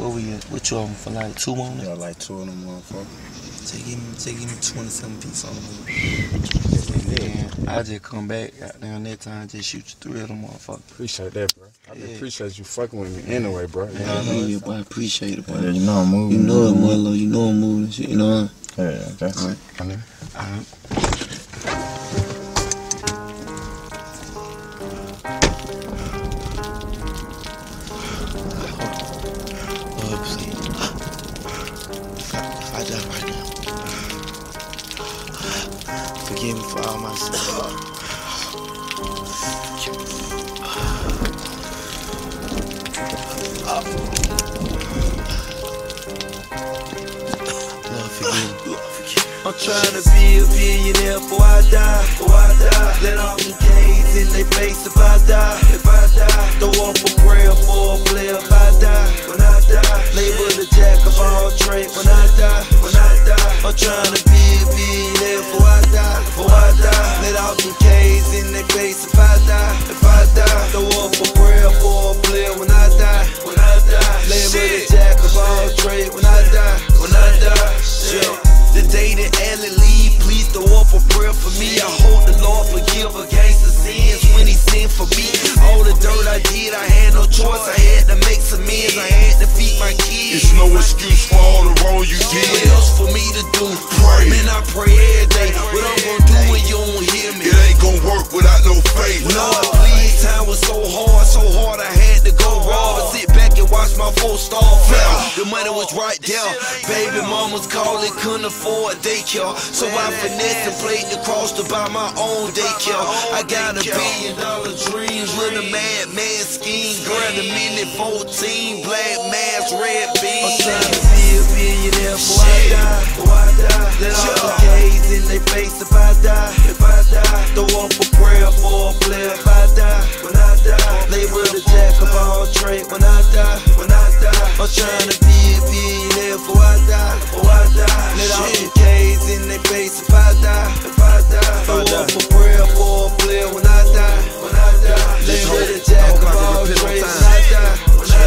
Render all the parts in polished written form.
What we at? What you on for, like 2 on it? Yeah, like 2 of them motherfuckers. Take me 27 pieces on the movie. And I just come back down that time, just shoot you 3 of them motherfuckers. Appreciate that, bro. I appreciate you fucking with me anyway, bro. Yeah, boy, I appreciate it, boy. Yeah, you know I'm moving. You know it, Marlo. You know I'm moving and shit, you know what I'm saying? Yeah, that's it. All right. If I die right now, forgive me for all my sins. Lord, forgive me. I'm trying to be a billionaire before I die. Let all them K's in their face if I die. Throw up a prayer for a player if I die. Label the jack of all trades when I die. I'm trying to be a billionaire before I die. Let all them K's in their face if I die. Throw up a prayer for a player when I die. Label the jack of all trades when I die. Yeah. The day that Allen leave, please throw up a prayer for me. I hope the Lord forgive a gangster sins when he sinned for me. All the dirt I did, I had no choice. I had to make some ends. I had to feed my kids. It's no excuse for all the wrong you did. What else for me to do? Pray. Man, I pray every day. What I'm gonna do when you don't hear me? It ain't gonna work without no faith. Lord, please, time was so hard I had to go raw. But sit back and watch my 4-star fell. The money was right there. Baby mama's calling, couldn't afford daycare. So I finessed and played the cross to buy my own daycare. I got $1 billion dreams with a madman scheme. Grand a minute 14, black mask, red beans. I'm trying to be a billionaire before I die. Let all the K's in their face if I die. Throw up a prayer for a player if I die. Label the jack of all trades when I die. I'm trying to be a billionaire before I die. Let all the K's in their face if I die. Throw up a prayer for a player when I die. Label the jack of all trades when I die.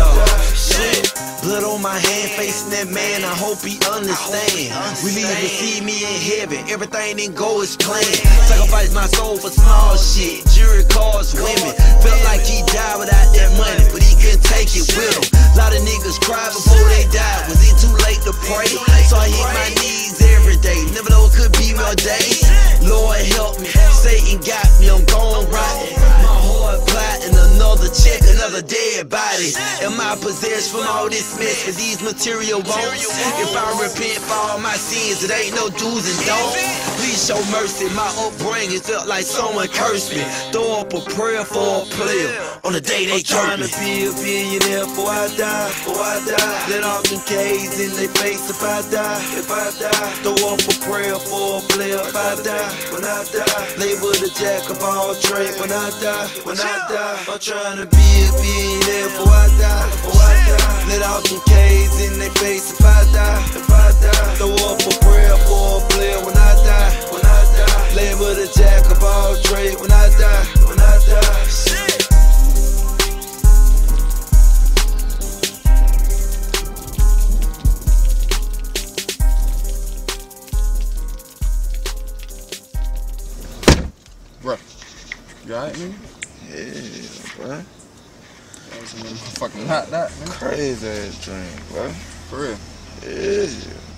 Shit. Blood on my hand, facing that man, I hope he understand. We need to see me in heaven, everything didn't go as planned. Sacrifice my soul for small shit, jury cars, women. Felt like he died without that money, but he couldn't take it with him. Lot of niggas cry before they died, was it too late to pray? So I hit my knees every day, never know it could be my day. Lord help me, Satan got me, I'm gone rotten. My heart plotting, another check, another dead body. Am I possessed from all this mess for these material wants? If I repent for all my sins, it ain't no do's and don'ts. Please show mercy, my upbringing felt like someone cursed me. Throw up a prayer for a player on the day they trying to be a billionaire before I die. Let all them K's in their face if I die. Throw up a prayer for a player if I die. Label the jack of all trades when I die. I'm trying to be a billionaire before I die. Let all them K's in their face if I die. Throw up a prayer for a player when I die. Label the jack of all trades when I die. Bro, you alright, nigga? Yeah, bro. That was a motherfucking hot dot, man. Crazy ass dream, bro. For real. Yeah.